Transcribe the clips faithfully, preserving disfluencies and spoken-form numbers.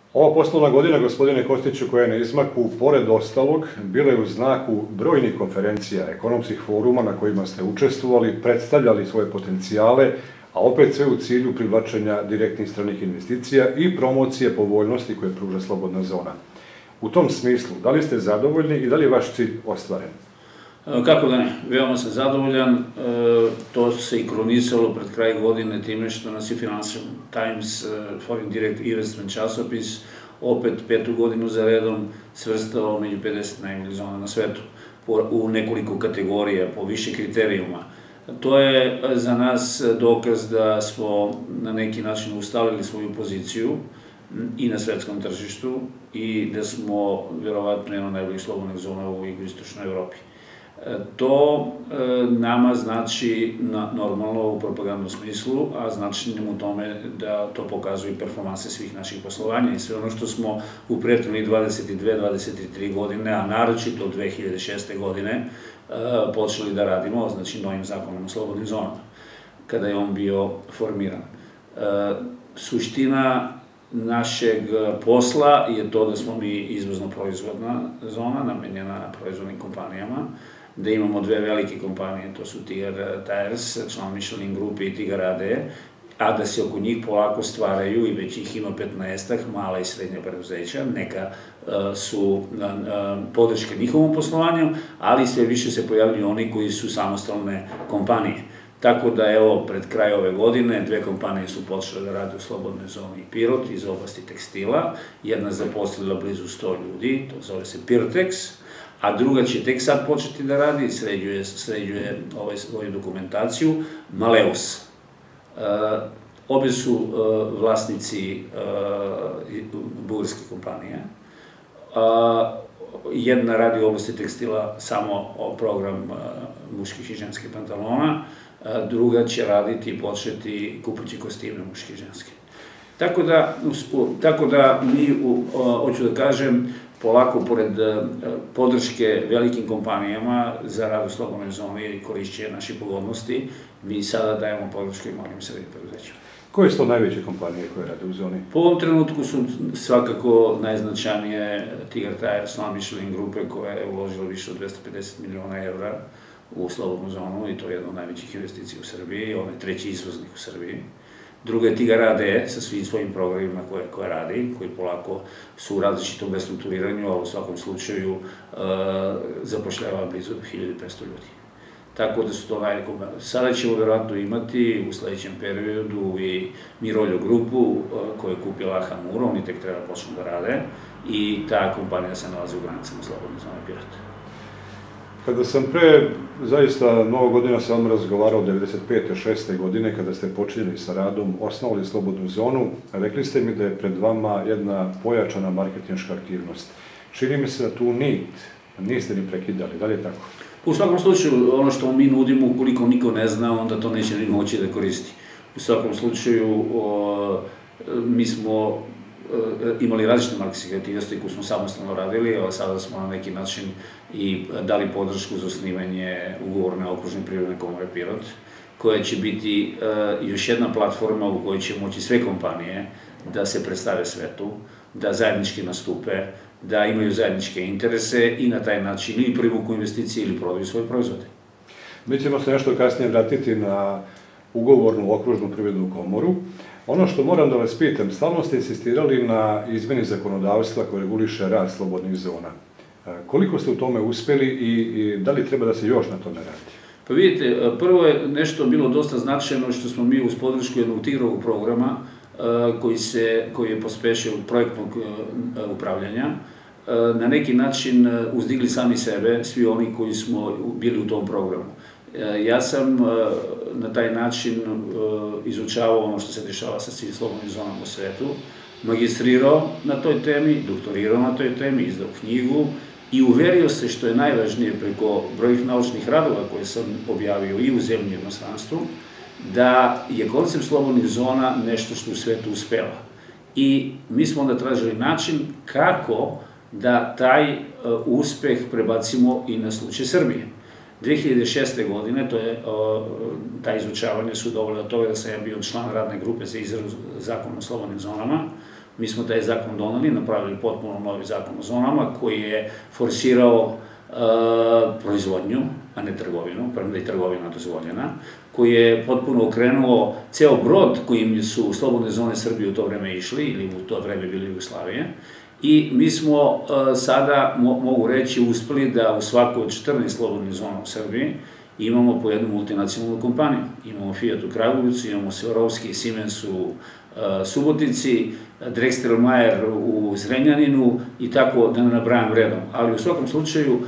Ova poslovna godina, gospodine Kostiću, koja je na izmaku, pored ostalog, bila je u znaku brojnih konferencija, ekonomskih foruma na kojima ste učestvovali, predstavljali svoje potencijale, a opet sve u cilju privlačenja direktnih stranih investicija i promocije povoljnosti koje pruža slobodna zona. U tom smislu, da li ste zadovoljni i da li je vaš cilj ostvaren? Kako da ne, veoma sam zadovoljan, to se i kronisalo pred kraj godine time što nas je Financial Times Foreign Direct Investment časopis opet petu godinu za redom svrstao među pedeset najboljih zona na svetu u nekoliko kategorija, po više kriterijuma. To je za nas dokaz da smo na neki način ustalili svoju poziciju i na svetskom tržištu i da smo verovatno jedna od najboljih slobodnih zona u jugoistočnoj Evropi. To nama znači normalno u propagandnom smislu, a znači nam u tome da to pokazuju performanse svih naših poslovanja i sve ono što smo u prethodnih dvadeset dve do dvadeset tri godine, a naročito od dve hiljade šeste. godine, počeli da radimo, znači novim zakonom o slobodnim zonama, kada je on bio formiran. Suština našeg posla je to da smo mi izvozno-proizvodna zona, namenjena proizvodnim kompanijama, da imamo dve velike kompanije, to su Tigar Tires, član Michelin grupe i Tigar A D, a da se oko njih polako stvaraju i već ih ima petnaestak, mala i srednja preduzeća, neka su podrške njihovom poslovanju, ali sve više se pojavljuju oni koji su samostalne kompanije. Tako da, evo, pred kraj ove godine dve kompanije su počele da rade u slobodnoj zoni Pirot iz oblasti tekstila. Jedna zaposlila blizu sto ljudi, to zove se Pirtex, a druga će tek sad početi da radi, sređuje ovu dokumentaciju, Maleus. Obe su vlasnici bugarske kompanije. Jedna radi u oblasti tekstila samo program muških i ženskih pantalona, druga će raditi i početi kupući kostime muške i ženske. Tako da mi, hoću da kažem, polako, pored podrške velikim kompanijama za rad u slobodnoj zoni i korišćenje naših pogodnosti, mi sada dajemo podršku i malim i srednjim preduzećima. Koje su to najveće kompanije koje rade u zoni? Po ovom trenutku su svakako najznačajnije Tigar Tires, član Michelin grupe, koja je uložila više od dvesta pedeset miliona evra u slobodnu zonu i to je jedna od najvećih investicija u Srbiji, on je treći izvoznik u Srbiji. Druga je Tigar A D sa svim svojim programima koje radi, koji polako su u različitom restrukturiranju, ali u svakom slučaju zapošljava blizu hiljadu petsto ljudi. Tako da su to najveće. Sada ćemo verovatno imati u sledećem periodu i Miroljo grupu koja je kupila Hamuro, oni tek treba počnu da rade i ta kompanija se nalazi u granicama slobodne zone Pirot. Kada sam pre, zaista mnogo godina sa vam razgovarao, devedeset pete šeste. godine, kada ste počinjeli sa radom, osnovali slobodnu zonu, rekli ste mi da je pred vama jedna pojačana marketinška aktivnost. Čini mi se da tu nit niste ni prekidali, da li je tako? U svakom slučaju, ono što mi nudimo, ukoliko niko ne zna, onda to neće ni moći da koristi. U svakom slučaju, mi smo imali različite marketinške aktivnosti koje smo samostalno radili, ali sada smo na neki način i dali podršku za osnivanje ugovorne okružne privredne komore Pirot, koja će biti još jedna platforma u kojoj će moći sve kompanije da se predstave svetu, da zajednički nastupe, da imaju zajedničke interese i na taj način ili privuku investicije ili prodaju svoje proizvode. Mi ćemo se nešto kasnije vratiti na ugovornu okružnu privrednu komoru. Ono što moram da vas pitam, stalno ste insistirali na izmeni zakonodavstva koje reguliše rad slobodnih zona. Koliko ste u tome uspeli i da li treba da se još na tome radi? Pa vidite, prvo je nešto bilo dosta značajno što smo mi uz podršku jednog Tigrovog programa koji je pospešio projektnog upravljanja, na neki način uzdigli sami sebe, svi oni koji smo bili u tom programu. Ja sam na taj način izučavao ono što se dešava sa svim slobodnim zonama u svetu, magistrirao na toj temi, doktorirao na toj temi, izdao knjigu i uverio se, što je najvažnije, preko brojnih naučnih radova koje sam objavio i u zemlji i u inostranstvu, da je koncept slobodnih zona nešto što u svetu uspeva. I mi smo onda tražili način kako da taj uspeh prebacimo i na slučaj Srbije. dve hiljade šeste. godine, to je, ta izučavanja su dovoljno od toga da sam ja bio član radne grupe za izradu zakona o slobodnim zonama, Mi smo taj zakon doneli, napravili potpuno novi zakon o zonama koji je forsirao proizvodnju, a ne trgovinu, prema da je trgovina dozvoljena, koji je potpuno okrenuo ceo brod kojim su slobodne zone Srbije u to vreme išli, ili u to vreme bili Jugoslavije, i mi smo sada, mogu reći, uspeli da u svakoj od četrnaest slobodnih zona u Srbiji imamo po jednu multinacionalnu kompaniju. Imamo Fiat u Kragujevcu, imamo Swarovski i Siemens u Subotici, Drexler-Mayer u Zrenjaninu i tako da ne nabrajam redom. Ali u svakom slučaju,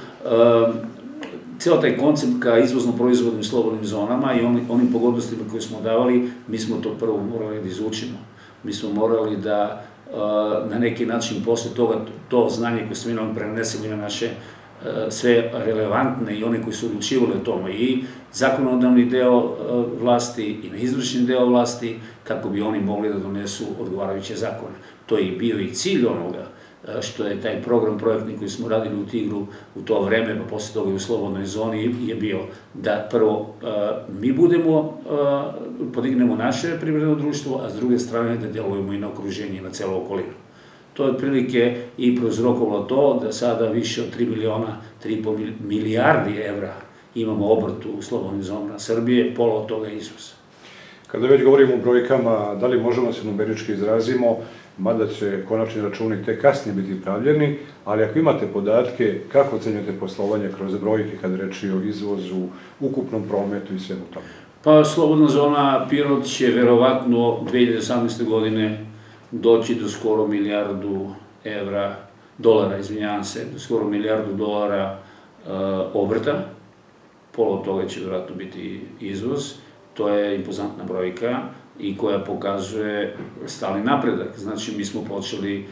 ceo taj koncept ka izvozno-proizvodnim slobodnim zonama i onim pogodnostima koje smo davali, mi smo to prvo morali da izučimo. Mi smo morali da na neki način posle toga to znanje koje smo imali prenesemo i na naše sve relevantne i one koji su odlučivali o tome i zakonodavni deo vlasti i na izvršni deo vlasti kako bi oni mogli da donesu odgovarajuće zakone. To je bio i cilj onoga što je taj program projektni koji smo radili u Tigru u to vreme, pa posle toga i u slobodnoj zoni je bio da prvo mi budemo, podignemo naše privredno društvo, a s druge strane da delujemo i na okruženje i na celu okolinu. To je otprilike i prouzrokovalo to da sada više od tri miliona, tri i po milijardi evra imamo obrt u slobodnim zonama Srbije, pola od toga je izvoz. Kada već govorimo o brojkama, da li možemo se numerički izrazimo, mada će konačni računi tek kasnije biti pravljeni, ali ako imate podatke, kako ocenjujete poslovanje kroz brojke kada reči o izvozu, ukupnom prometu i svemu tome? Pa, slobodna zona Pirot će verovatno dve hiljade osamnaeste. godine doći do skoro milijardu evra, dolara, izvinjavam se, do skoro milijardu dolara obrta. Pola od toga će vjerojatno biti izvoz. To je impozantna brojka i koja pokazuje stalni napredak. Znači, mi smo počeli,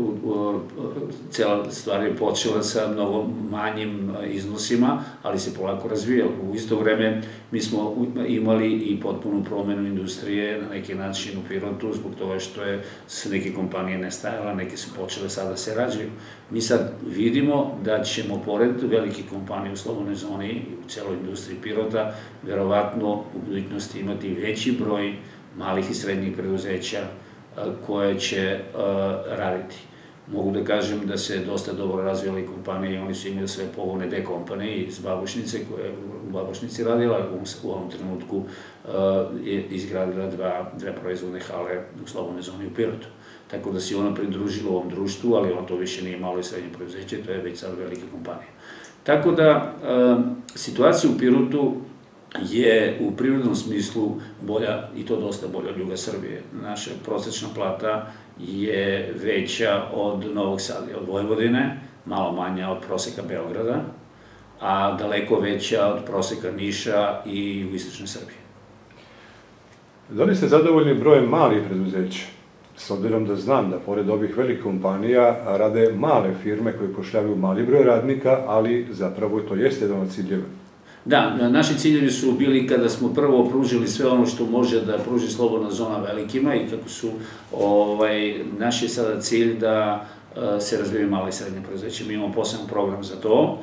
cela stvar je počela sa mnogo manjim iznosima, ali se polako razvijala. U isto vreme mi smo imali i potpunu promenu industrije na neki način u Pirotu, zbog toga što je se neke kompanije nestajala, neke su počele sada da se rađaju. Mi sad vidimo da ćemo, pored velikih kompanija u slobodnoj zoni i u celoj industriji Pirota, verovatno u budućnosti imati veći broj malih i srednjih preduzeća koje će raditi. Mogu da kažem da se dosta dobro razvijala i kompanije i oni su imali sve pogone D-kompanije iz Babušnice koja je u Babušnici radila, ali u ovom trenutku je izgradila dve proizvodne hale u slobodnoj zoni u Pirotu. Tako da se ona pridružila ovom društvu, ali on to više nije malo i srednje preduzeće, to je već sad velike kompanije. Tako da situacija u Pirotu je u privrednom smislu bolja, i to dosta bolja od juga Srbije. Naša prosečna plata je veća od Novog Sada i od Vojvodine, malo manja od proseka Beograda, a daleko veća od proseka Niša i jugoistočne Srbije. Da li ste zadovoljni brojem malih preduzeća? S obzirom da znam da pored ovih velikih kompanija rade male firme koje pošljavaju mali broj radnika, ali zapravo to jeste jedan od ciljeva. Da, naši ciljevi su bili kada smo prvo pružili sve ono što može da pruži slobodna zona velikima i kako su naš je sada cilj da se razvijaju male i srednje preduzeće. Mi imamo poseban program za to.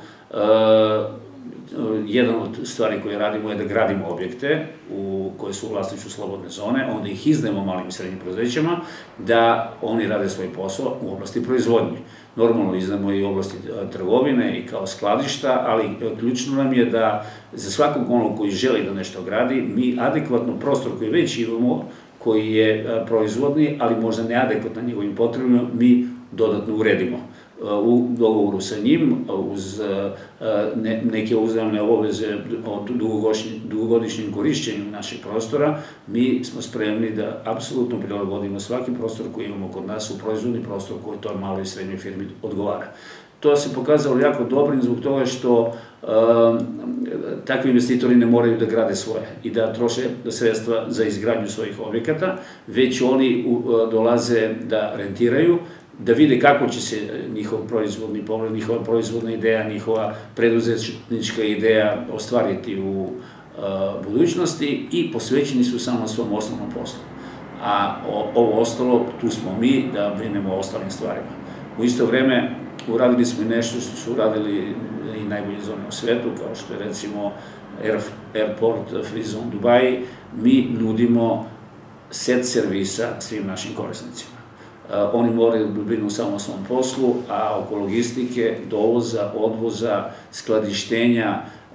Jedan od stvari koje radimo je da gradimo objekte koje su u vlasništvu slobodne zone, onda ih izdajemo malim i srednjim preduzećima da oni rade svoj posao u oblasti proizvodnje. Normalno izdajemo i u oblasti trgovine i kao skladišta, ali ključno nam je da za svakog onog koji želi da nešto gradi, mi adekvatno prostor koji već imamo, koji je proizvodni, ali možda neadekvatno njegovim potrebama, mi dodatno uredimo. U dogovoru sa njim, uz neke uzajamne obaveze o dugogodišnjem korišćenju našeg prostora, mi smo spremni da apsolutno prilagodimo svaki prostor koji imamo kod nas u proizvodni prostor koji toj maloj i srednjoj firmi odgovara. To se pokazalo jako dobrim zbog toga što takvi investitori ne moraju da grade svoje i da troše sredstva za izgradnju svojih objekata, već oni dolaze da rentiraju, da vide kako će se njihov proizvodni pogled, njihova proizvodna ideja, njihova preduzetnička ideja ostvariti u budućnosti i posvećeni su samo svom osnovnom poslu. A ovo ostalo, tu smo mi da brinemo o ostalim stvarima. U isto vreme uradili smo i nešto što su uradili i najbolje zone u svetu, kao što je recimo Airport Free Zone Dubai. Mi nudimo set servisa svim našim korisnicima. oni moraju da brinu samo o svom poslu, a oko logistike, dovoza, odvoza, skladištenja,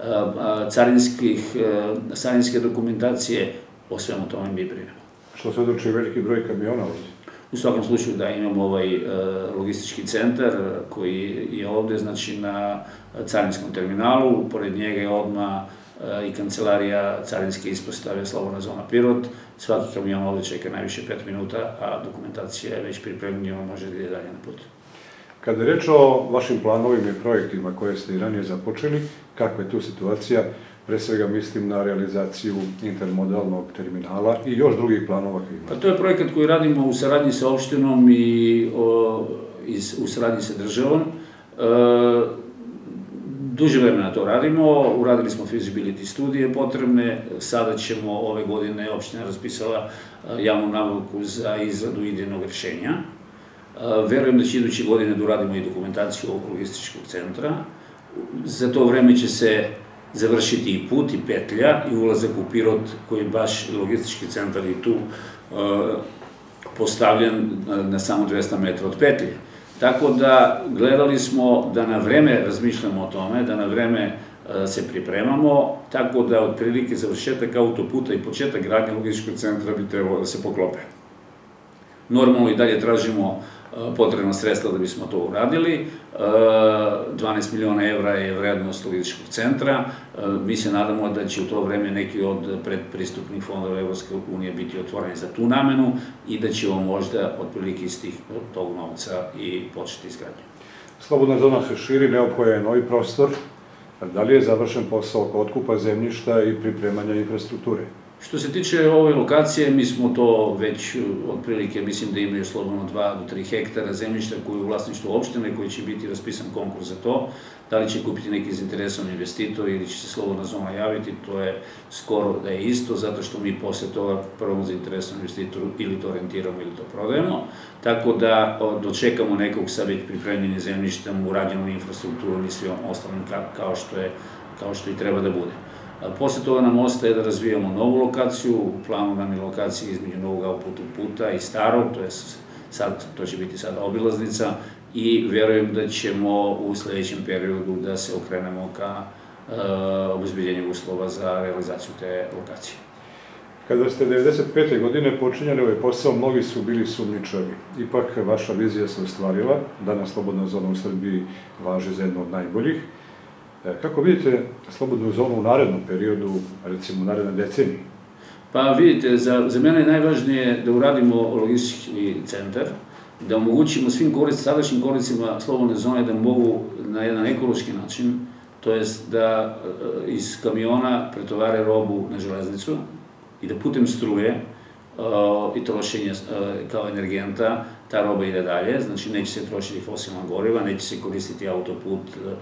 carinske dokumentacije, o svemu tome mi brinemo. Što se odluči veliki broj kamiona ovdje? U svakom slučaju da imamo ovaj logistički centar koji je ovde, znači na carinskom terminalu, pored njega je odmah i kancelarija carinske ispostave Slobodna zona Pirot. Svaki kamion ovde čeka najviše pet minuta, a dokumentacija je već pripremljena, može da ide dalje na put. Kada je reč o vašim planovima i projektima koje ste i ranije započeli, kakva je tu situacija? Pre svega mislim na realizaciju intermodalnog terminala i još drugih planova koji imate. To je projekat koji radimo u saradnji sa opštinom i u saradnji sa državom. Duže vremena to radimo, uradili smo feasibility studije potrebne, sada ćemo ove godine, opština raspisala javnu nabavku za izradu idejnog rešenja. Verujem da će iduće godine da uradimo i dokumentaciju ovog logističkog centra. Za to vreme će se završiti i put, i petlja, i ulazak u Pirot, koji je baš logistički centar i tu postavljen na samo dvesta metra od petlje. Tako da gledali smo da na vreme razmišljamo o tome, da na vreme se pripremamo, tako da otprilike završetak autoputa i početak gradnje logističkog centra bi trebalo da se poklope. Normalno i dalje tražimo potrebna sredstva da bismo to uradili. dvanaest miliona evra je vrednost logističkog centra. Mi se nadamo da će u to vreme neki od predpristupnih fondova Evropske unije biti otvoreni za tu namenu i da ćemo možda otprilike iz tog novca i početi izgradnju. Slobodna zona se širi, neophodan je novi prostor. Da li je završen posao oko otkupa zemljišta i pripremanja infrastrukture? Što se tiče ove lokacije, mi smo to već otprilike, mislim da imaju slobodno dva do tri hektara zemljišta koji je u vlasništvu opštine, koji će biti raspisan konkurs za to. Da li će kupiti neki zainteresovan investitor ili će se slobodna zona javiti, to je skoro da je isto, zato što mi posle toga prvom zainteresovanom investitoru ili to rentiramo ili to prodajemo. Tako da dočekamo nekog sa već pripremljenim zemljištem, urađenom infrastrukturom i svim ostalim kao što i treba da bude. Posle toga nam ostaje da razvijamo novu lokaciju, u planu nam je lokacija između novog autoputnog puta i starog, to će biti sada obilaznica i verujem da ćemo u sledećem periodu da se okrenemo ka obezbeđenju uslova za realizaciju te lokacije. Kada ste devedeset pete godine počinjali ovaj posao, mnogi su bili sumnjičavi. Ipak vaša vizija se ostvarila, danas slobodna zona u Srbiji važi za jednu od najboljih. Kako vidite slobodnu zonu u narednom periodu, recimo u narednoj deceniji? Pa vidite, za mene je najvažnije da uradimo logistički centar, da omogućimo svim sadašnjim korisnicima slobodne zone da mogu na jedan ekološki način, to jest da iz kamiona pretovare robu na železnicu i da putem struje i trošenja kao energenta ta roba ide dalje, znači neće se trošiti fosilna goriva, neće se koristiti autoput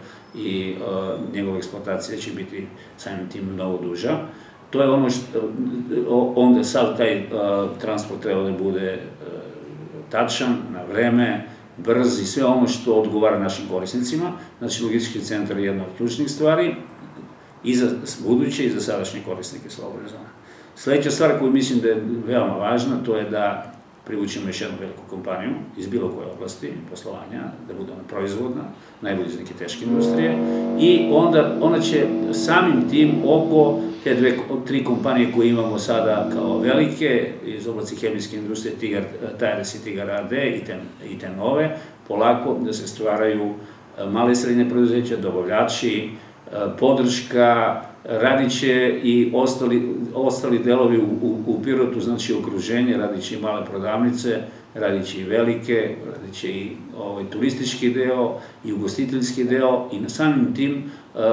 i njegova eksploatacija će biti samim tim mnogo duža. To je ono što, onda sav taj transport treba da bude tačan, na vreme, brz i sve ono što odgovara našim korisnicima. Znači, logistički centar je jedna od ključnih stvari i za buduće i za sadašnje korisnike slobodne zone. Sledeća stvar koju mislim da je veoma važna, to je da privućemo još jednu veliku kompaniju iz bilo koje oblasti poslovanja, da bude ona proizvodna, najbolje iz neke teške industrije, i onda ona će samim tim oko te dve, tri kompanije koje imamo sada kao velike, iz oblasti hemijske industrije, Tigar Tires i Tigar A D i te nove, polako da se stvaraju male i srednje preduzeća, dobavljači, podrška, radit će i ostali delovi u Pirotu, znači okruženje, radit će i male prodavnice, radit će i velike, radit će i turistički deo i ugostiteljski deo i na samim tim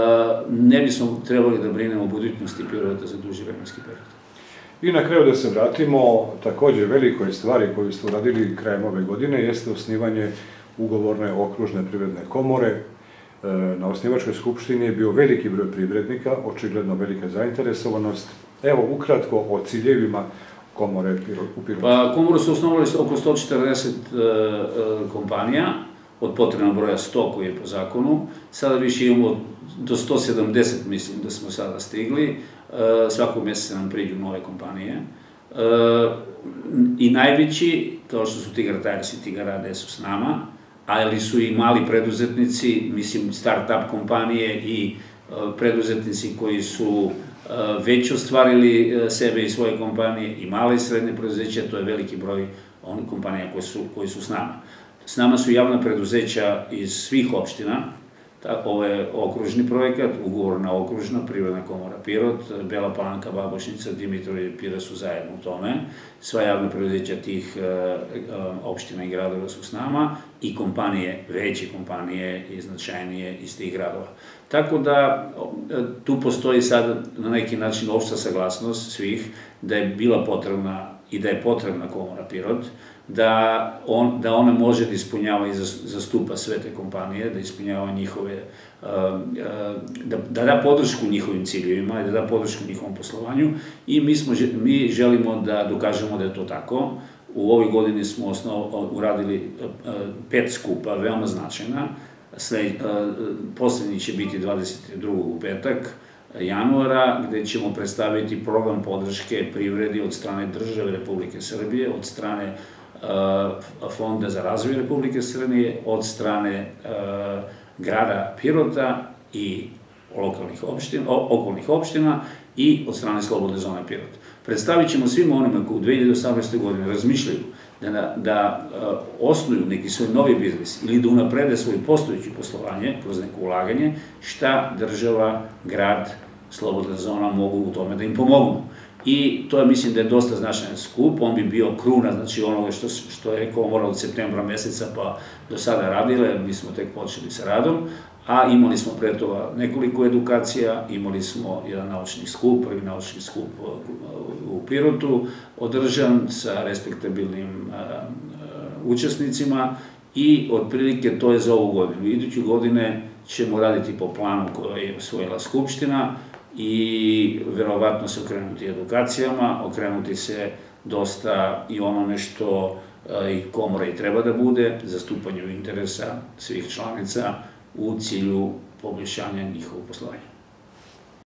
ne bismo trebali da brinemo o budućnosti Pirota za duži vremenski period. I na kraju da se vratimo, takođe velikoj stvari koju ste uradili krajem ove godine jeste osnivanje ugovorne okružne privredne komore. Na osnivačkoj skupštini je bio veliki broj privrednika, očigledno velika zainteresovanost. Evo, ukratko o ciljevima komore u Pirotu. Pa, komoru su osnovali oko sto četrdeset kompanija, od potrebnog broja sto koji je po zakonu. Sada više imamo do sto sedamdeset, mislim da smo sada stigli. Svakog meseca nam priđu nove kompanije. i najveći, kao što su Tigar Tires i Tigar A D su s nama, ali su i mali preduzetnici, mislim, start-up kompanije i preduzetnici koji su već ostvarili sebe i svoje kompanije i male i srednje preduzeća, to je veliki broj onih kompanija koji su s nama. S nama su javna preduzeća iz svih opština, ovo je okružni projekat, ugovorna okružna, Privredna komora Pirot, Bela Palanka, Babušnica, Dimitrovgrad i Pirot su zajedno u tome. Sva javna preduzeća tih opština i gradova su s nama i kompanije, veće kompanije i značajnije iz tih gradova. Tako da tu postoji sad na neki način opšta saglasnost svih da je bila potrebna i da je potrebna komora Pirot, da ona može da ispunjava i zastupa sve te kompanije, da ispunjava njihove, da da podršku njihovim ciljevima i da da podršku njihovom poslovanju i mi želimo da dokažemo da je to tako. U ovoj godini smo uradili pet skupa, veoma značajna. Poslednji će biti dvadeset drugog u petak, januara, gde ćemo predstaviti program podrške privredi od strane države Republike Srbije, od strane Fonda za razvoj Republike Srbije, od strane grada Pirota i okolnih opština i od strane Slobodne zone Pirot. Predstavit ćemo svima onima koji u dve hiljade osamnaestoj godini razmišljaju da osnuju neki svoj novi biznis ili da unaprede svoje postojeće poslovanje kroz neko ulaganje, šta država, grad, Slobodna zona mogu u tome da im pomognu. I to je, mislim, da je dosta značajan skup, on bi bio kruna, znači onoga što je Komora od septembra meseca pa do sada radila, jer mi smo tek počeli sa radom, a imali smo pre toga nekoliko edukacija, imali smo jedan naučni skup, prvi naučni skup u Pirotu, održan sa respektabilnim učesnicima i otprilike to je za ovu godinu. Iduću godine ćemo raditi po planu koje je osvojila Skupština i verovatno se okrenuti edukacijama, okrenuti se dosta i onome što i Komora i treba da bude, zastupanju interesa svih članica u cilju poboljšanja njihovog poslovanja.